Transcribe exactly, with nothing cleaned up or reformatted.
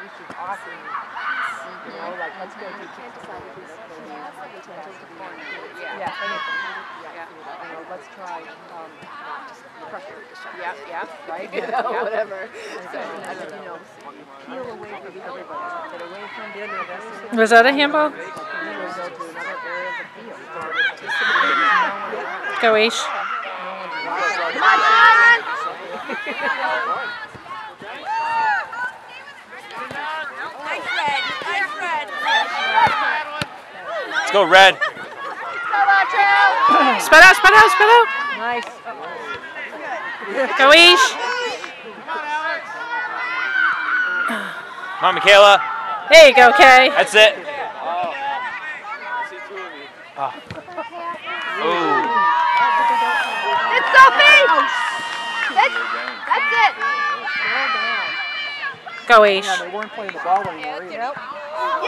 which is awesome. You know, like let's go do can't decide if he's has the potential to be one. Yeah, yeah, anything. Yeah, you know, let's try um, not just pressure to shut. Yeah, yeah, right. You know, yeah. Whatever. So, I mean, you know, peel away from everybody. Get away from the other. Was that a handball? Go Ish. Let's go, Red. Spread out, spread out, spread out. Nice. Go Ish. Come on, Michaela. There you go, Kay. That's it. Oh. Ooh. It's Sophie! That's, that's it! Go Ish. Yeah, they weren't playing the ball anymore either.